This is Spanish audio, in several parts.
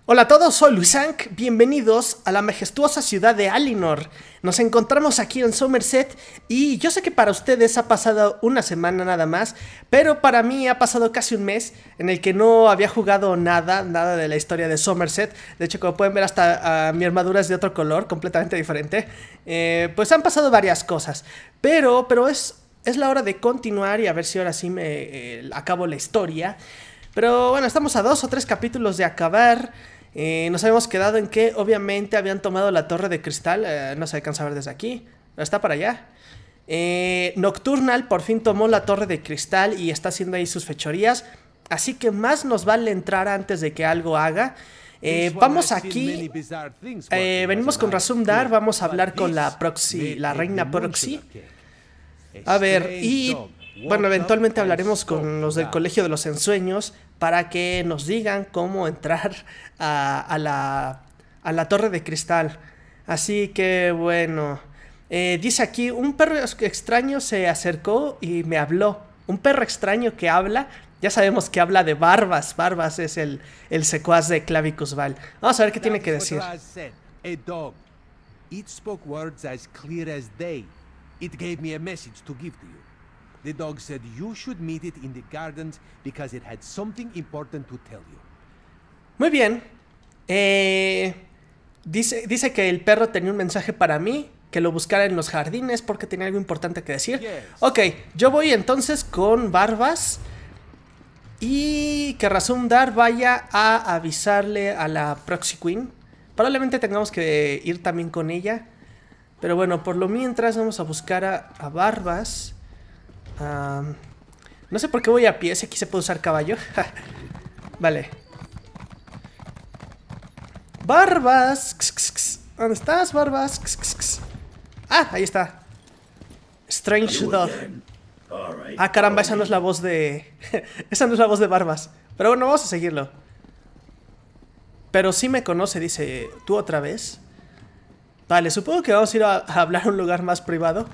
Hola a todos, soy Luisank, bienvenidos a la majestuosa ciudad de Alienor. Nos encontramos aquí en Somerset y yo sé que para ustedes ha pasado una semana nada más, pero para mí ha pasado casi un mes en el que no había jugado nada de la historia de Somerset. De hecho, como pueden ver, hasta mi armadura es de otro color, completamente diferente. Pues han pasado varias cosas, pero es la hora de continuar y a ver si ahora sí me acabo la historia. Pero bueno, estamos a 2 o 3 capítulos de acabar. Nos habíamos quedado en que obviamente habían tomado la torre de cristal. No se alcanza a ver desde aquí, pero está para allá. Nocturnal por fin tomó la torre de cristal y está haciendo ahí sus fechorías. Así que más nos vale entrar antes de que algo haga. Vamos aquí. Venimos con Razumdar. Vamos a hablar con la Proxy, la reina Proxy. A ver, y bueno, eventualmente hablaremos con los del Colegio de los Ensueños para que nos digan cómo entrar a la torre de cristal. Así que bueno, dice aquí, un perro extraño se acercó y me habló. Un perro extraño que habla, ya sabemos que habla de Barbas. Barbas es el secuaz de Clavicus Val. Vamos a ver qué tiene que decir. It gave me a message to give to you. The dog said you should meet it in the gardens because it had something important to tell you. Muy bien. Dice que el perro tenía un mensaje para mí, que lo buscara en los jardines porque tenía algo importante que decir. Yes. Ok, yo voy entonces con Barbas y que Razumdar vaya a avisarle a la Proxy Queen. Probablemente tengamos que ir también con ella. Pero bueno, por lo mientras vamos a buscar a Barbas. No sé por qué voy a pie, si aquí se puede usar caballo. Vale. Barbas. ¿Dónde estás, Barbas? Ah, ahí está. Strange Dog. Ah, caramba, esa no es la voz de... esa no es la voz de Barbas. Pero bueno, vamos a seguirlo. Pero sí me conoce, dice. ¿Tú otra vez? Vale, supongo que vamos a ir a hablar a un lugar más privado.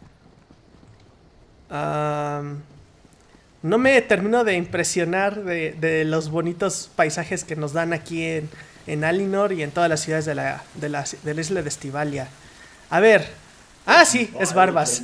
No me termino de impresionar de los bonitos paisajes que nos dan aquí en Alienor y en todas las ciudades de la isla de Estivalia. A ver. Ah, sí, es Barbas.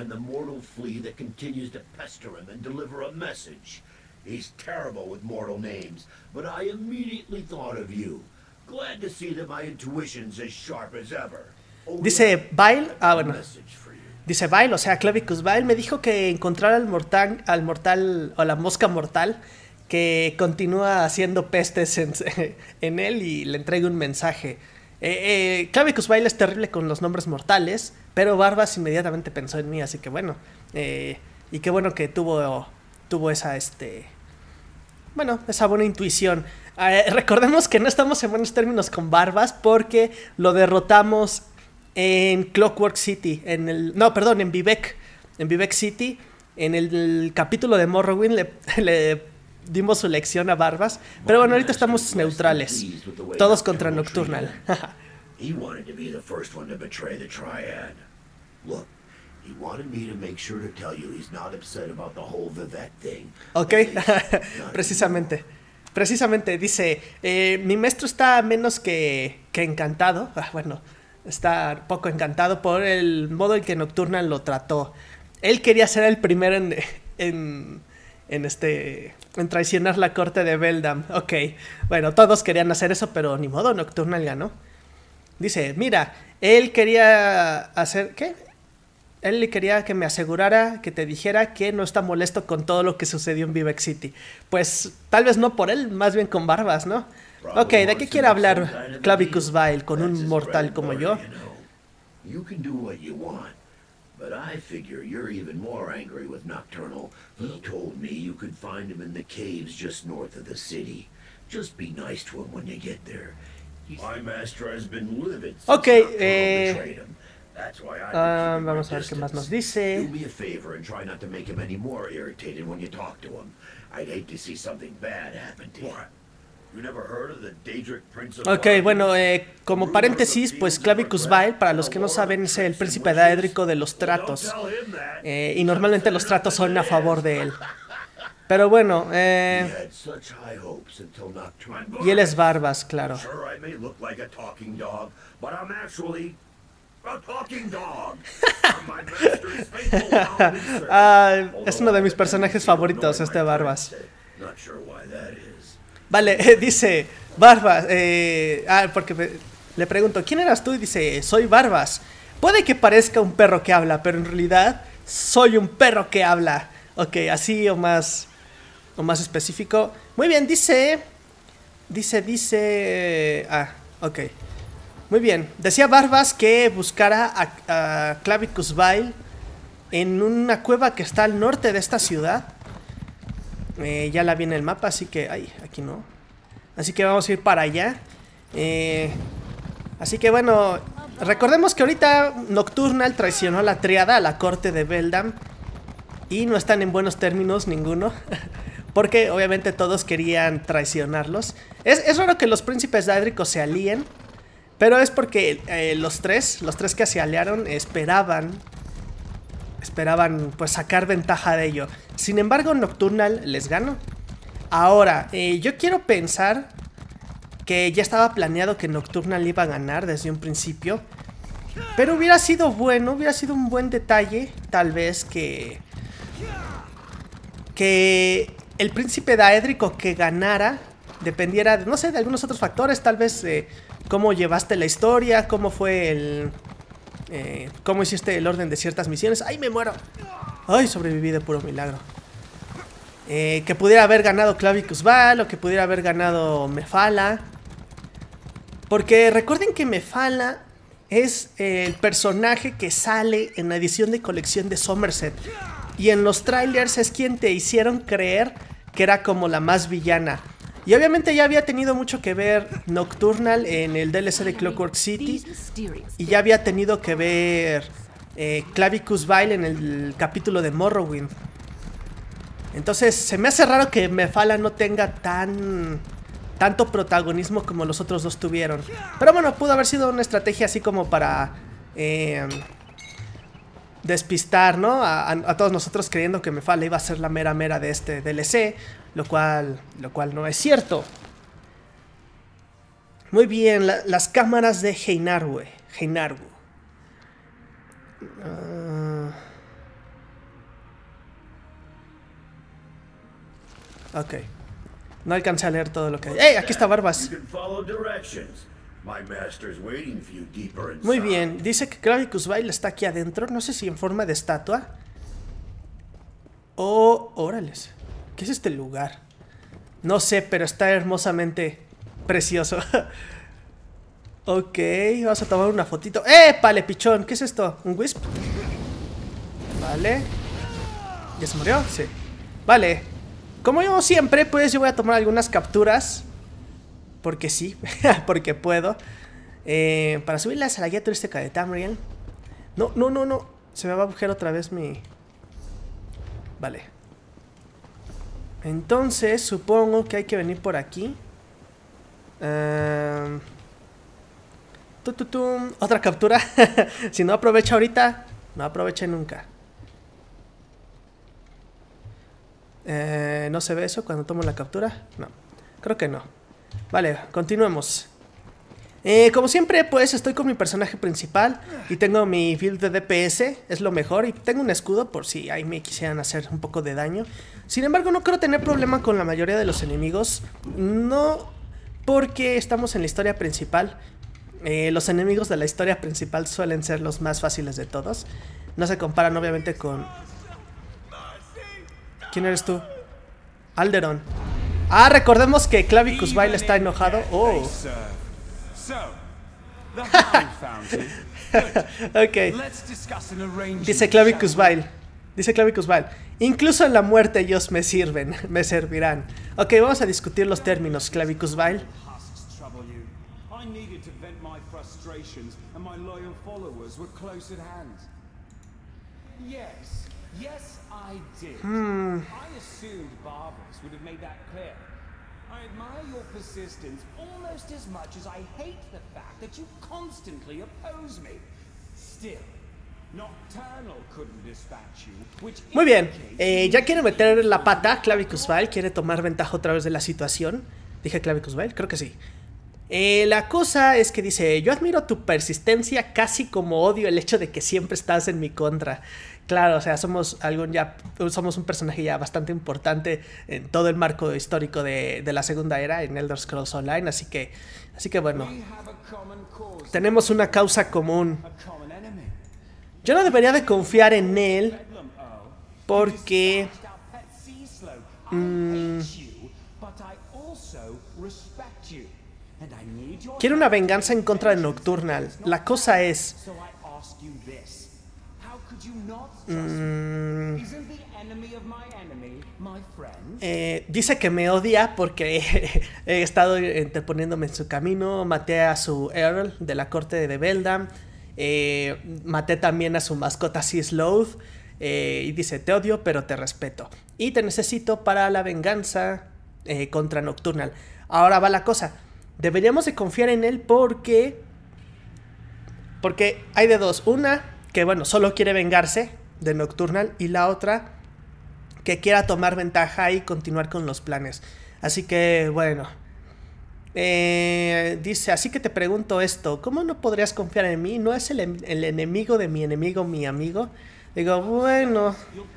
Dice Vile, bueno. Dice Vile, o sea, Clavicus Vile me dijo que encontrar al mortal o la mosca mortal que continúa haciendo pestes en él y le entregue un mensaje. Clavicus Vile es terrible con los nombres mortales, pero Barbas inmediatamente pensó en mí, así que bueno. Y qué bueno que tuvo esa esa buena intuición. Recordemos que no estamos en buenos términos con Barbas porque lo derrotamos en Clockwork City, en Vivec. En Vivec City, en el capítulo de Morrowind le dimos su lección a Barbas. Pero bueno, ahorita estamos neutrales. Todos contra Nocturnal. Ok, precisamente dice, mi maestro está menos que encantado. Bueno, está poco encantado por el modo en que Nocturnal lo trató. Él quería ser el primero en traicionar la corte de Beldam. Ok, bueno, todos querían hacer eso, pero ni modo, Nocturnal ganó. Dice, mira, él quería hacer... ¿Qué? Él le quería que me asegurara, que te dijera que no está molesto con todo lo que sucedió en Vivec City. Pues tal vez no por él, más bien con Barbas, ¿no? Ok, ¿de qué quiere hablar Clavicus Vile con un mortal como yo? But I figure you're even more angry with Nocturnal. He told me you could find him in the caves just north of the city. Just be nice to him when you get there. My master has been livid since Nocturnal betrayed him. That's why vamos a ver qué más nos dice. Do me a favor and try not to make him any more irritated when you talk to him. I'd hate to see something bad happen to you. Ok, bueno, como paréntesis, pues Clavicus Vile, para los que no saben, es el príncipe daédrico de los tratos. Y normalmente los tratos son a favor de él. Pero bueno, We had such high hopes until Nocturne. y él es Barbas, claro. Sure, I may look like a talking dog, but I'm actually a talking dog. I'm my master's faithful hound and servant. Ah, es uno de mis personajes favoritos, este Barbas. Not sure why that is. Vale, dice Barbas. Porque le pregunto, ¿quién eras tú? Y dice, soy Barbas. Puede que parezca un perro que habla, pero en realidad soy un perro que habla. Ok, así o más específico. Muy bien, dice. Ok. Muy bien. Decía Barbas que buscara a Clavicus Vile en una cueva que está al norte de esta ciudad. Ya la vi en el mapa, así que... Ay, aquí no. Así que vamos a ir para allá. Así que bueno, recordemos que ahorita Nocturnal traicionó a la Tríada, a la corte de Beldam. Y no están en buenos términos ninguno. Porque obviamente todos querían traicionarlos. Es raro que los príncipes daédricos se alíen. Pero es porque los tres que se aliaron esperaban pues sacar ventaja de ello. Sin embargo, Nocturnal les ganó. Ahora, yo quiero pensar que ya estaba planeado que Nocturnal iba a ganar desde un principio. Pero hubiera sido bueno, hubiera sido un buen detalle, tal vez que el príncipe daédrico que ganara dependiera, no sé, de algunos otros factores, tal vez cómo llevaste la historia, cómo fue cómo hiciste el orden de ciertas misiones. ¡Ay, me muero! ¡Ay, sobreviví de puro milagro! Que pudiera haber ganado Clavicus Vile o que pudiera haber ganado Mephala. Porque recuerden que Mephala es el personaje que sale en la edición de colección de Somerset. Y en los trailers es quien te hicieron creer que era como la más villana. Y obviamente ya había tenido mucho que ver Nocturnal en el DLC de Clockwork City. Y ya había tenido que ver Clavicus Vile en el capítulo de Morrowind. Entonces se me hace raro que Mephala no tenga tanto protagonismo como los otros dos tuvieron. Pero bueno, pudo haber sido una estrategia así como para despistar, ¿no? A todos nosotros creyendo que Mephala iba a ser la mera de este DLC. Lo cual no es cierto. Muy bien, las cámaras de Heinargu. Ok. No alcancé a leer todo lo que hay. ¡Ey! Aquí está Barbas. Muy bien, dice que Clavicus Vile está aquí adentro. No sé si en forma de estatua. Órales. ¿Qué es este lugar? No sé, pero está hermosamente precioso. Ok, vamos a tomar una fotito. ¡Épale, pichón! ¿Qué es esto? ¿Un wisp? Vale. ¿Ya se murió? Sí. Vale. Como yo siempre, pues yo voy a tomar algunas capturas. Porque sí, porque puedo. Para subirlas a la guía turística de Tamriel. No. Se me va a buguear otra vez mi... Vale. Entonces, supongo que hay que venir por aquí. Otra captura. Si no aprovecha ahorita, no aproveche nunca. ¿No se ve eso cuando tomo la captura? No, creo que no. Vale, continuemos. Como siempre, pues estoy con mi personaje principal y tengo mi build de DPS, es lo mejor, y tengo un escudo por si ahí me quisieran hacer un poco de daño. Sin embargo, no creo tener problema con la mayoría de los enemigos, no porque estamos en la historia principal. Los enemigos de la historia principal suelen ser los más fáciles de todos. No se comparan obviamente con... ¿Quién eres tú? Alderon. Recordemos que Clavicus Vile está enojado. Ok. Dice Clavicus Vile. Incluso en la muerte ellos me servirán. Ok, vamos a discutir los términos, Clavicus Vile. Yes, I did. I assumed Barbas would have made that clear. I admire your persistence almost as much as I hate the fact that you constantly oppose me. Still, Muy bien, ya quiere meter la pata Clavicus Vile, quiere tomar ventaja otra vez de la situación. ¿Dije Clavicus Vile? Creo que sí. La cosa es que dice: yo admiro tu persistencia casi como odio el hecho de que siempre estás en mi contra. Claro, o sea, somos un personaje ya bastante importante en todo el marco histórico de la Segunda Era en Elder Scrolls Online, así que bueno, tenemos una causa común. Yo no debería de confiar en él porque quiere una venganza en contra de Nocturnal. La cosa es... dice que me odia porque he estado interponiéndome en su camino. Maté a su Earl de la corte de Beldam. Maté también a su mascota Seasloath. Y dice: te odio pero te respeto y te necesito para la venganza contra Nocturnal. Ahora va la cosa. Deberíamos de confiar en él porque hay de dos. Una, que bueno, solo quiere vengarse de Nocturnal, y la otra, que quiera tomar ventaja y continuar con los planes. Así que bueno, dice: así que te pregunto esto, ¿cómo no podrías confiar en mí? ¿No es el enemigo de mi enemigo mi amigo? Digo, bueno,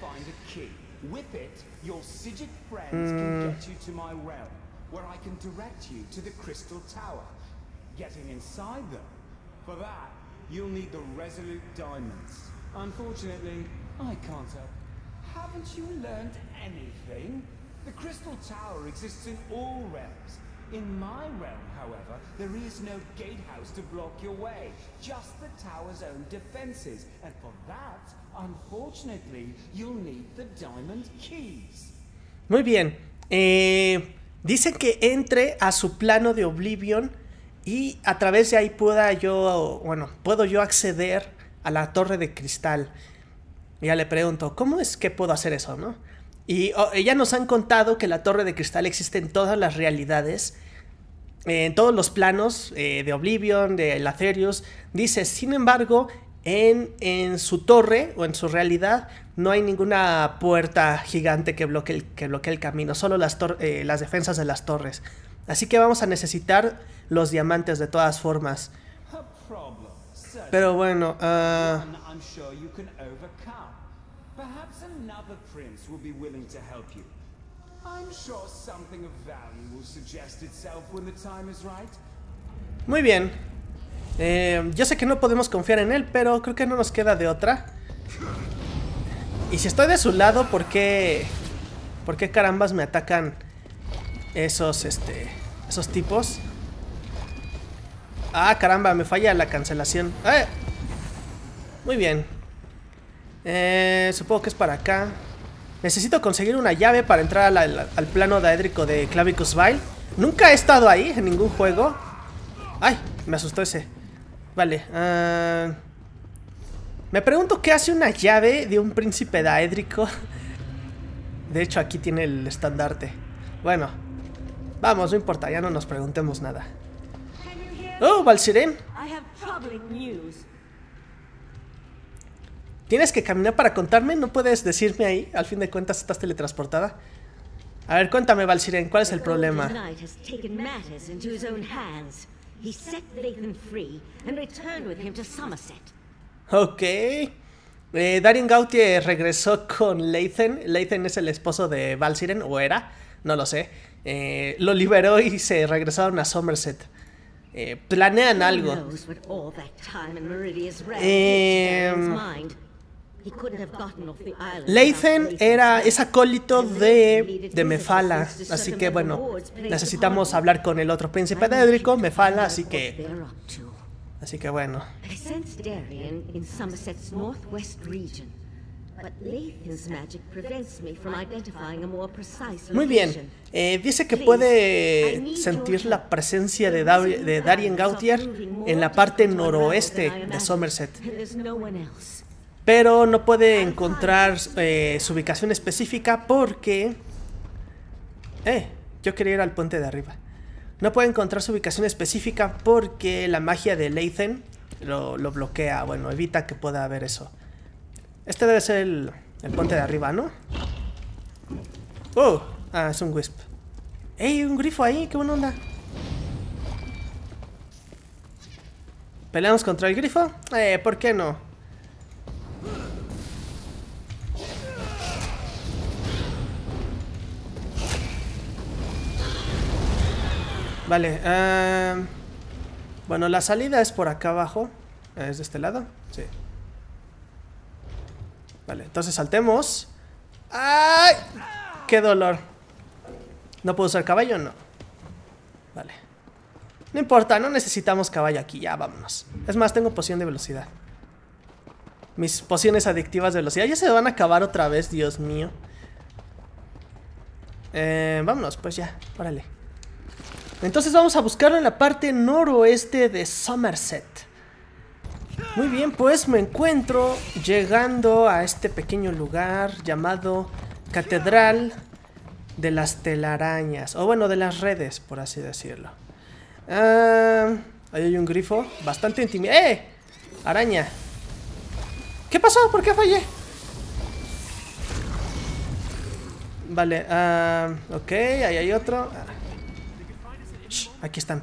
where I can direct you to the Crystal Tower. Getting inside them. For that, you'll need the Resolute Diamonds. Unfortunately, I can't help. Haven't you learned anything? The Crystal Tower exists in all realms. In my realm, however, there is no gatehouse to block your way. Just the tower's own defenses. And for that, unfortunately, you'll need the Diamond Keys. Muy bien. Dicen que entre a su plano de Oblivion y a través de ahí puedo yo acceder a la Torre de Cristal. Y ya le pregunto: ¿cómo es que puedo hacer eso, no? Y ya nos han contado que la Torre de Cristal existe en todas las realidades, en todos los planos de Oblivion, de Latherius. Dice, sin embargo, en su torre o en su realidad no hay ninguna puerta gigante que bloquee el camino, solo las defensas de las torres. Así que vamos a necesitar los diamantes de todas formas. Pero bueno, muy bien. Yo sé que no podemos confiar en él, pero creo que no nos queda de otra. Y si estoy de su lado, ¿por qué carambas me atacan esos tipos? Ah, caramba, me falla la cancelación. Muy bien. Supongo que es para acá. Necesito conseguir una llave para entrar al plano daédrico de Clavicus Vile. Nunca he estado ahí en ningún juego. Ay, me asustó ese. Vale. Me pregunto qué hace una llave de un príncipe daédrico. De hecho, aquí tiene el estandarte. Bueno, vamos, no importa, ya no nos preguntemos nada. ¡Oh, Val'Sirén! ¿Tienes que caminar para contarme? ¿No puedes decirme ahí? Al fin de cuentas estás teletransportada. A ver, cuéntame, Val'Sirén, ¿cuál es el problema? Ok. Darien Gautier regresó con Leithen. Leithen es el esposo de Val'Sirén, o era, no lo sé. Lo liberó y se regresaron a Somerset. Planean algo. Leithen es acólito de Mephala. Así que bueno, necesitamos hablar con el otro príncipe daédrico, Mephala, así que bueno. Muy bien. Dice que puede sentir la presencia de Darien Gautier en la parte noroeste de Somerset, pero no puede encontrar su ubicación específica porque... yo quería ir al puente de arriba. No puede encontrar su ubicación específica porque la magia de Leithen lo bloquea. Bueno, evita que pueda haber eso. Este debe ser el puente de arriba, ¿no? Ah, es un wisp. ¡Ey, un grifo ahí! ¡Qué buena onda! ¿Peleamos contra el grifo? ¿Por qué no? Vale, bueno, la salida es por acá abajo. ¿Es de este lado? Sí. Vale, entonces saltemos. ¡Ay! ¡Qué dolor! ¿No puedo usar caballo? No. Vale. No importa, no necesitamos caballo aquí. Ya, vámonos. Es más, tengo poción de velocidad. Mis pociones adictivas de velocidad ya se van a acabar otra vez, Dios mío. Vámonos, pues ya, órale. Entonces vamos a buscarlo en la parte noroeste de Somerset. Muy bien, pues me encuentro llegando a este pequeño lugar llamado Catedral de las Telarañas. O bueno, de las redes, por así decirlo. Ahí hay un grifo bastante intimidante. ¡Eh! Araña. ¿Qué pasó? ¿Por qué fallé? Vale, ok, ahí hay otro. Shh, aquí están.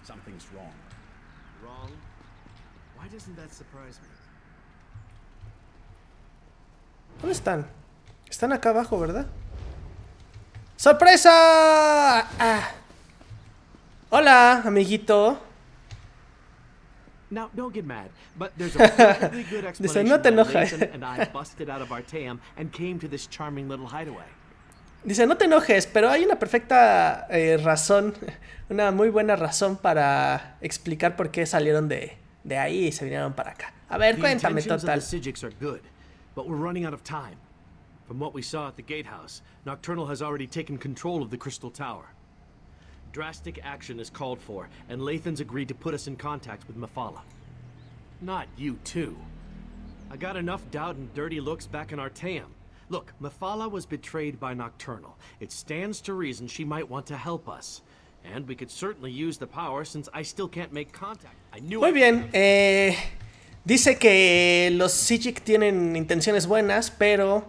¿Dónde están? Están acá abajo, ¿verdad? ¡Sorpresa! Hola, amiguito. Now, don't get mad, but there's a perfectly good Dice, no te enojes. Dice, no te enojes, pero hay una perfecta razón, una muy buena razón para explicar por qué salieron de ahí y se vinieron para acá. A ver, cuéntame, total. But we're running out of time. From what we saw at the gatehouse, Nocturnal has already taken control of the Crystal Tower. Drastic action is called for, and Lathan's agreed to put us in contact with Mephala. Not you too. I got enough doubt and dirty looks back in Artaeum. Look, Mephala was betrayed by Nocturnal. It stands to reason she might want to help us. And we could certainly use the power since I still can't make contact. I knew. Muy bien, dice que los Psijic tienen intenciones buenas, pero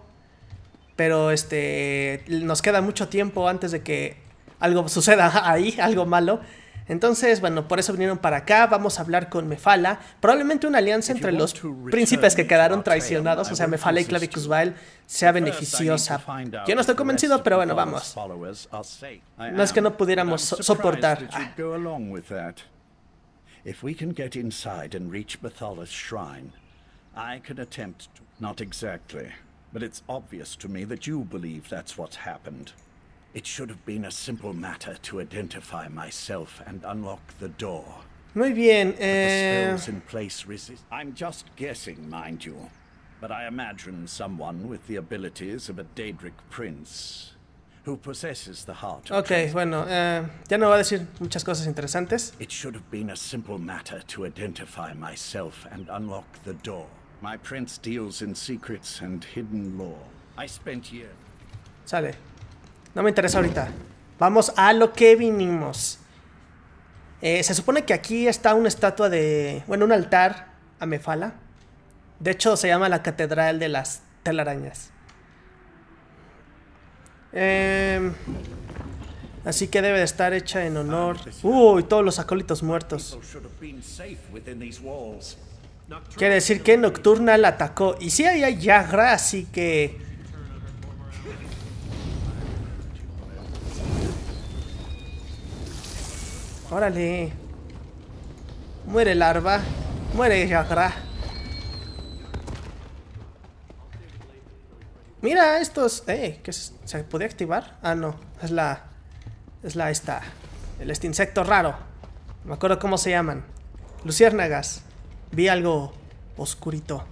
nos queda mucho tiempo antes de que algo suceda ahí, algo malo. Entonces, bueno, por eso vinieron para acá. Vamos a hablar con Mephala. Probablemente una alianza entre los príncipes que quedaron traicionados, o sea, Mephala y Clavicus Vile, sea beneficiosa. Yo no estoy convencido, pero bueno, vamos. No es que no pudiéramos soportar. If we can get inside and reach Methala's shrine, I can attempt to. Not exactly, but it's obvious to me that you believe that's what's happened. It should have been a simple matter to identify myself and unlock the door. Muy bien, The spells in place resist. I'm just guessing, mind you, but I imagine someone with the abilities of a Daedric prince. Who possesses the heart of Ok, bueno, ya no va a decir muchas cosas interesantes. It should have been a simple matter to identify myself and unlock the door. My prince deals in secrets and hidden lore. I spent years. Sale. No me interesa ahorita. Vamos a lo que vinimos. Se supone que aquí está una estatua de... Bueno, un altar a Mephala. De hecho, se llama la Catedral de las Telarañas. Así que debe de estar hecha en honor. Uy, todos los acólitos muertos. Quiere decir que Nocturnal atacó. Y sí, ahí hay Yagra, así que... Órale. Muere larva. Muere Yagra. Mira estos... ¿qué es? ¿Se puede activar? Ah, no. Es la esta... este insecto raro. No me acuerdo cómo se llaman. Luciérnagas. Vi algo oscurito.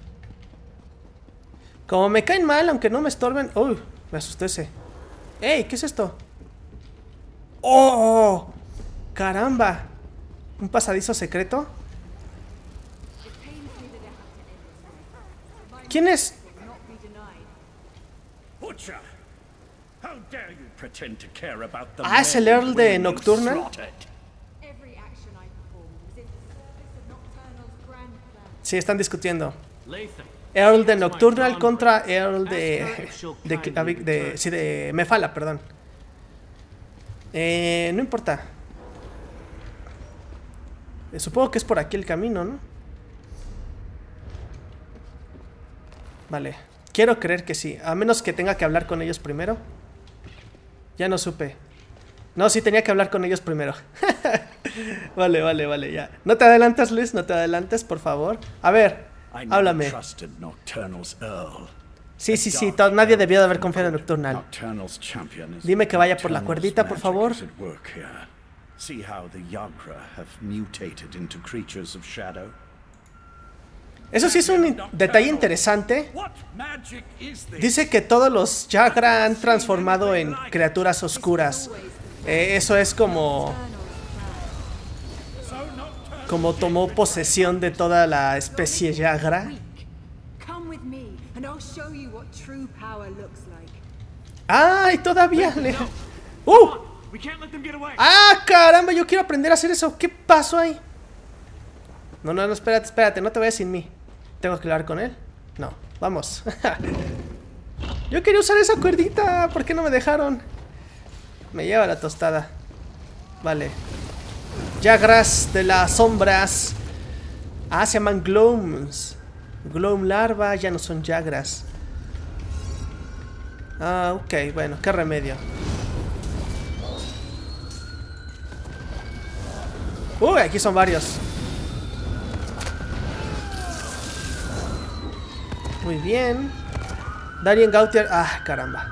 Como me caen mal, aunque no me estorben... Uy, me asusté ese. ¡Ey! ¿Qué es esto? ¡Oh! ¡Caramba! ¿Un pasadizo secreto? ¿Quién es? Ah, es el Earl de Nocturnal. Sí, están discutiendo. Earl de Nocturnal contra Earl de Mephala, perdón. No importa. Supongo que es por aquí el camino, ¿no? Vale. Quiero creer que sí. A menos que tenga que hablar con ellos primero. Ya no supe. No, sí tenía que hablar con ellos primero. Vale, ya. No te adelantes, Luis, no te adelantes, por favor. A ver, háblame. Sí, nadie debió de haber confiado en Nocturnal. Dime que vaya por la cuerdita, por favor. Eso sí es un detalle interesante. Dice que todos los Yagra han transformado en criaturas oscuras. Eso es como tomó posesión de toda la especie Yagra. ¡Ay, todavía le... ¡Ah, caramba! Yo quiero aprender a hacer eso. ¿Qué pasó ahí? No, espérate, no te vayas sin mí. ¿Tengo que hablar con él? No, vamos. Yo quería usar esa cuerdita. ¿Por qué no me dejaron? Me lleva la tostada. Vale. Yagras de las sombras. Ah, se llaman Glooms. Gloom larva, ya no son Yagras. Ah, ok, bueno, qué remedio. Uy, aquí son varios. Muy bien. Darien Gautier. Ah, caramba.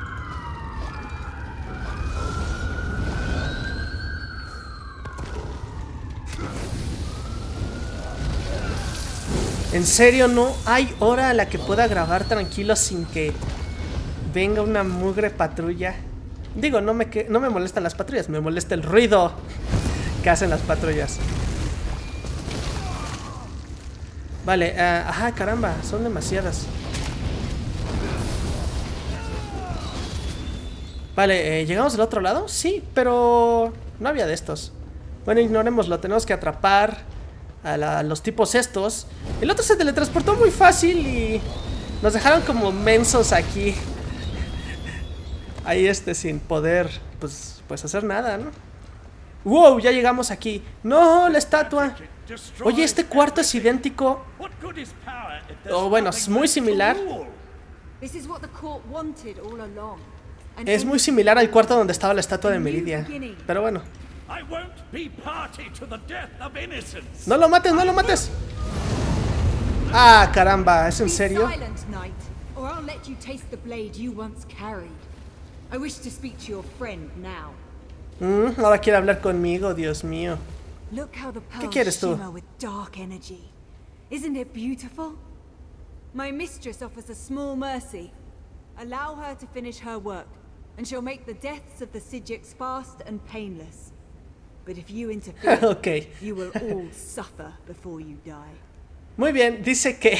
En serio, no hay hora a la que pueda grabar tranquilo sin que venga una mugre patrulla. Digo, no me molestan las patrullas, me molesta el ruido que hacen las patrullas. Vale, ajá, caramba, son demasiadas. Vale, ¿llegamos del otro lado? Sí, pero no había de estos. Bueno, ignorémoslo, tenemos que atrapar a los tipos estos. El otro se teletransportó muy fácil y nos dejaron como mensos aquí. Ahí sin poder, pues hacer nada, ¿no? ¡Wow! Ya llegamos aquí. ¡No! La estatua. Oye, este cuarto es idéntico. O bueno, es muy similar. Es muy similar al cuarto donde estaba la estatua de Meridia. Pero bueno. ¡No lo mates, no lo mates! ¡Ah, caramba! ¿Es en serio? Ahora quiere hablar conmigo, Dios mío. ¿Qué quieres tú? Isn't it beautiful? My mistress offers a small mercy. Allow her to finish her work, and she'll make the deaths of the Psijics fast and painless. But if you interfere, okay. You will all suffer before you die. Muy bien, dice que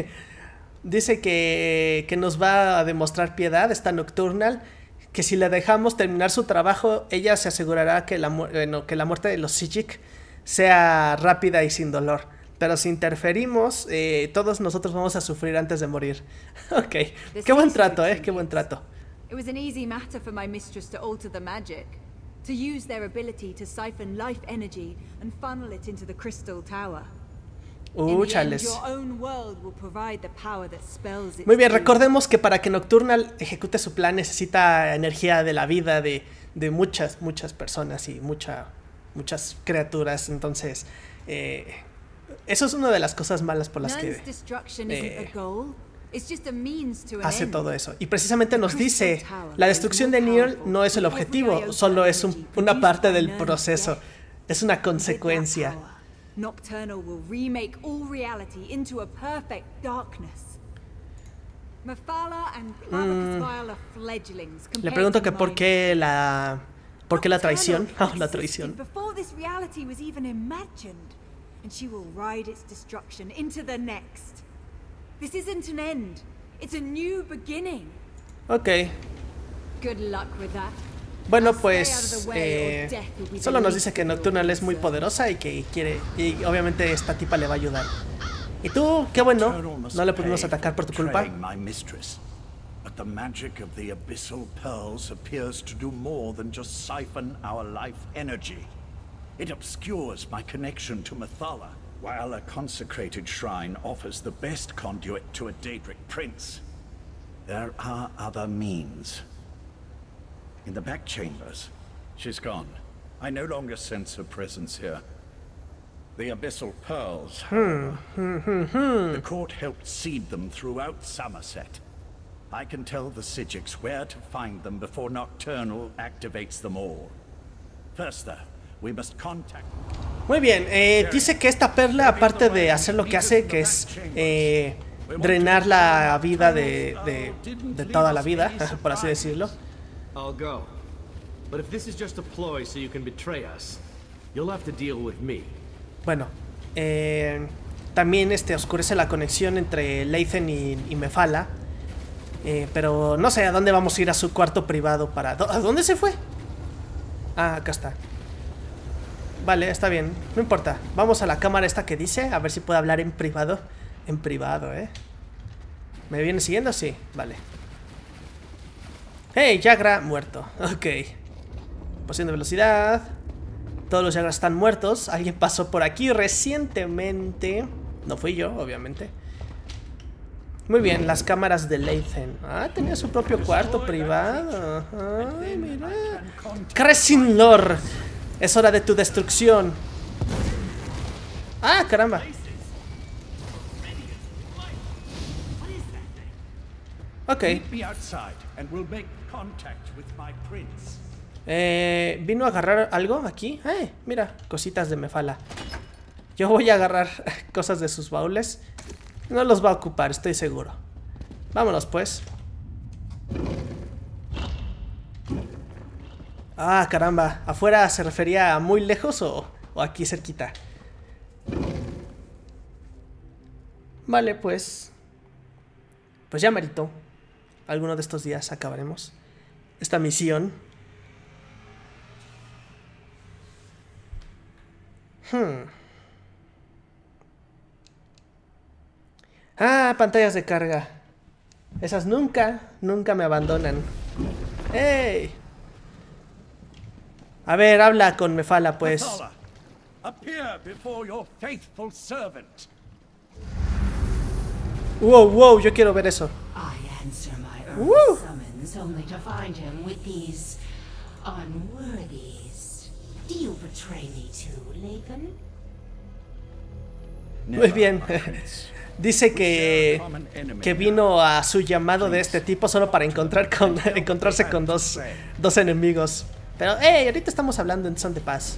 nos va a demostrar piedad esta Nocturnal, que si le dejamos terminar su trabajo, ella se asegurará que la muerte de los Psijic sea rápida y sin dolor. Pero si interferimos, todos nosotros vamos a sufrir antes de morir. Ok, qué buen trato, qué buen trato. It was an easy matter for my mistress to alter the magic, to use their ability to siphon life energy and funnel it into the Crystal Tower. Chales. Your own world will provide the power that spells it. Muy bien, recordemos que para que Nocturnal ejecute su plan necesita energía de la vida de muchas personas y muchas criaturas. Entonces, eso es una de las cosas malas por las que hace todo eso. Y precisamente nos dice, la destrucción de Nirn no es el objetivo, solo es una parte del proceso. Es una consecuencia. Nocturnal will remake all reality into a perfect darkness. Mephala and Clavicus are fledglings. Le pregunto que por qué la traición. La traición. Before this reality was even imagined, and she will ride its destruction into the next. This isn't an end. It's a new beginning. Okay. Good luck with that. Bueno, pues solo nos dice que Nocturnal es muy poderosa y que quiere, y obviamente esta tipa le va a ayudar. Y tú, qué bueno, Nocturnal must no le pudimos pay atacar por tu culpa. betraying my mistress. But the magic of the abyssal pearls appears to do more than just siphon our life energy. It obscures my connection to Methala, while a consecrated shrine offers the best conduit to a Daedric prince. There are other means. In the back chambers, she's gone. I no longer sense her presence here. The abyssal pearls, however, the court helped seed them throughout Somerset. I can tell the Psijics where to find them before Nocturnal activates them all. First, though, we must contact... Muy bien, dice que esta perla, aparte de hacer lo que hace, que es drenar la vida de toda la vida, por así decirlo. I'll go. But if this is just a ploy so you can betray us, you'll have to deal with me. Bueno, también oscurece la conexión entre Leithen y Mephala. Pero no sé a dónde vamos a ir a su cuarto privado para... ¿A dónde se fue? Ah, acá está. Vale, está bien, no importa. Vamos a la cámara esta que dice, a ver si puede hablar en privado. En privado, ¿Me viene siguiendo? Sí, vale. Hey, Yagra, muerto. Ok. Poción de velocidad. Todos los Yagras están muertos. Alguien pasó por aquí recientemente. No fui yo, obviamente. Muy bien, las cámaras de Leithen. Ah, tenía su propio cuarto privado. Ah, mira. Crescent Lord. Es hora de tu destrucción. Ah, caramba. Ok. ¿Vino a agarrar algo aquí? Mira, cositas de Mephala. Yo voy a agarrar cosas de sus baúles. No los va a ocupar, estoy seguro. Vámonos, pues. Ah, caramba. ¿Afuera se refería a muy lejos o aquí cerquita? Vale, pues. Pues ya merito. Alguno de estos días acabaremos esta misión. Ah, pantallas de carga. Esas nunca me abandonan. ¡Ey! A ver, habla con Mephala, pues. Methala, appear before your faithful servant. Wow, yo quiero ver eso. I answer my Woo! early summons only to find him with these unworthies. Do you betray me too, Leithen? Muy bien. Dice que vino a su llamado de este tipo solo para encontrarse con dos enemigos. Pero, ahorita estamos hablando en son de paz.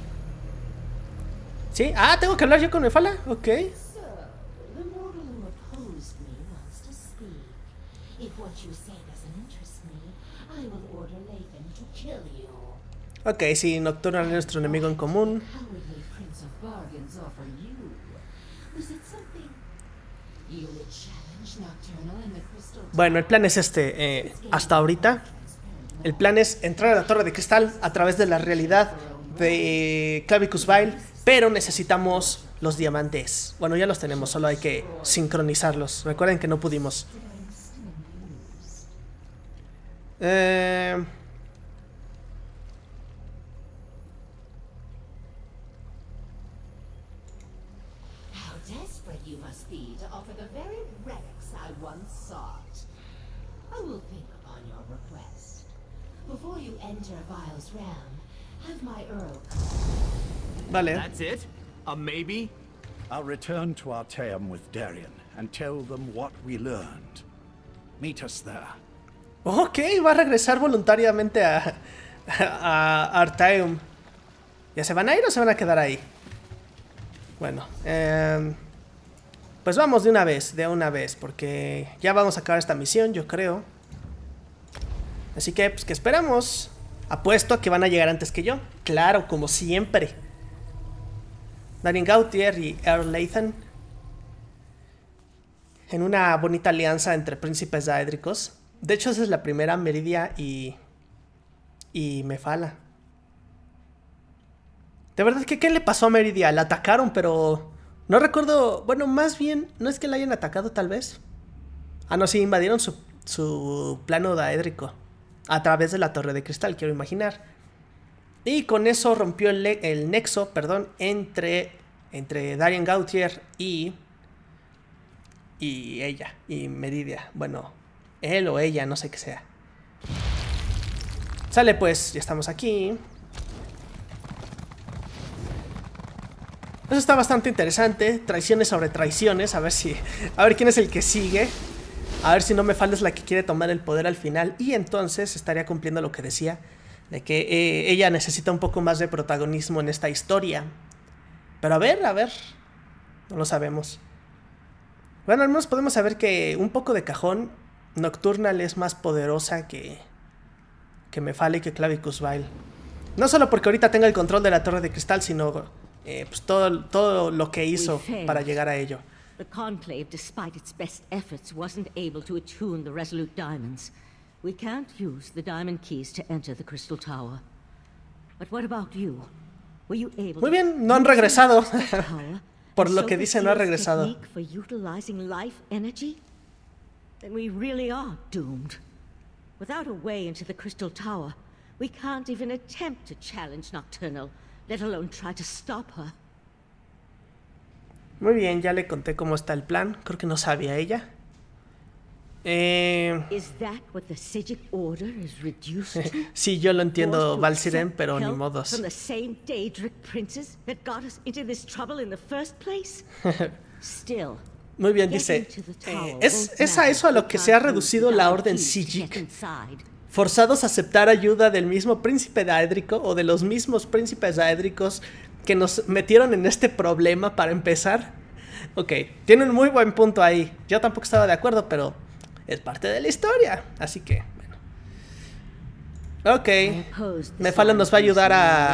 ¿Sí? Ah, ¿tengo que hablar yo con Mephala? Ok. Ok, sí, Nocturnal es nuestro enemigo en común. Bueno, el plan es hasta ahorita. El plan es entrar a la Torre de Cristal a través de la realidad de Clavicus Vile, pero necesitamos los diamantes. Bueno, ya los tenemos, solo hay que sincronizarlos. Recuerden que no pudimos. Vale. That's it? A maybe? I'll return to Artaeum with Darien and tell them what we learned. Meet us there. Ok, va a regresar voluntariamente a Artaeum. ¿Ya se van a ir o se van a quedar ahí? Bueno, pues vamos de una vez, porque ya vamos a acabar esta misión, yo creo. Así que, pues, ¿qué esperamos? Apuesto a que van a llegar antes que yo. Claro, como siempre. Darien Gautier y Earl Leithen, en una bonita alianza entre príncipes daédricos. De hecho, esa es la primera, Meridia y Mephala. De verdad que ¿qué le pasó a Meridia? La atacaron, pero No recuerdo, bueno, más bien, no es que la hayan atacado tal vez. Ah, no, sí, invadieron su plano daédrico a través de la torre de cristal, quiero imaginar. Y con eso rompió el nexo, perdón, entre Darien Gautier y ella, y Meridia. Bueno, él o ella, no sé qué sea. Sale pues, ya estamos aquí. Eso está bastante interesante. Traiciones sobre traiciones. A ver quién es el que sigue. A ver si no me falta es la que quiere tomar el poder al final. Y entonces estaría cumpliendo lo que decía, de que ella necesita un poco más de protagonismo en esta historia. Pero a ver, no lo sabemos. Bueno, al menos podemos saber que un poco de cajón, Nocturnal es más poderosa que Mephala y que Clavicus Vile. No solo porque ahorita tenga el control de la torre de cristal, sino pues todo lo que hizo para llegar a ello. The Conclave, despite its best efforts, wasn't able to attune the Resolute Diamonds. We can't use the diamond keys to enter the Crystal Tower. But what about you? Were you able Muy bien, no han regresado. Por lo que dice, no ha regresado. For utilizing life energy? Then we really are doomed. Without a way into the Crystal Tower, we can't even attempt to challenge Nocturnal, let alone try to stop her. Muy bien, ya le conté cómo está el plan. Creo que no sabía ella. Is that what the Psijic Order is reduced to? Sí, yo lo entiendo, Valsiren, pero ni modos. From the same Daedric princes that got us into this trouble in the first place? Still. Muy bien, dice, es a eso a lo que se ha reducido la orden Psijic. Forzados a aceptar ayuda del mismo príncipe daédrico o de los mismos príncipes daédricos que nos metieron en este problema para empezar. Ok, tiene un muy buen punto ahí. Yo tampoco estaba de acuerdo, pero es parte de la historia. Así que, bueno. Ok, Mephala nos va a ayudar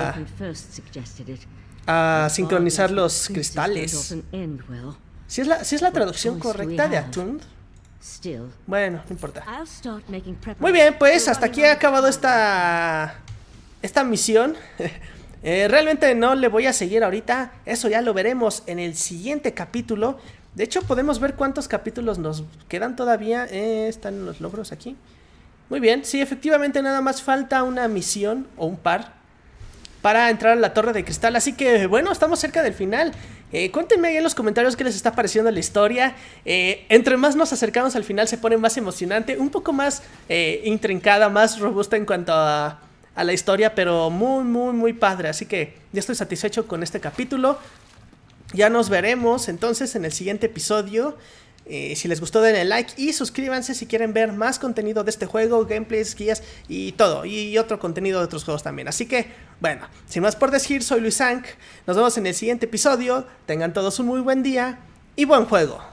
a sincronizar los cristales. Si es la traducción correcta de Attuned. Bueno, no importa. Muy bien, pues hasta aquí ha acabado esta misión. Realmente no le voy a seguir ahorita. Eso ya lo veremos en el siguiente capítulo. De hecho, podemos ver cuántos capítulos nos quedan todavía. Están los logros aquí. Muy bien, sí, efectivamente nada más falta una misión o un par para entrar a la torre de cristal. Así que, bueno, estamos cerca del final. Cuéntenme ahí en los comentarios qué les está pareciendo la historia. Entre más nos acercamos al final se pone más emocionante, un poco más intrincada, más robusta en cuanto a la historia, pero muy, muy, muy padre. Así que ya estoy satisfecho con este capítulo. Ya nos veremos entonces en el siguiente episodio. Si les gustó, denle like y suscríbanse si quieren ver más contenido de este juego, gameplays, guías y todo, y otro contenido de otros juegos también. Así que, bueno, sin más por decir, soy Luis Zank. Nos vemos en el siguiente episodio. Tengan todos un muy buen día y buen juego.